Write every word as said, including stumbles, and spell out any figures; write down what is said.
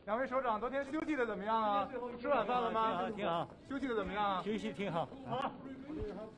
两位首长，昨天休息的怎么样啊？吃晚饭了吗？ 挺好， 休息的怎么样啊？ 休息挺好。 好。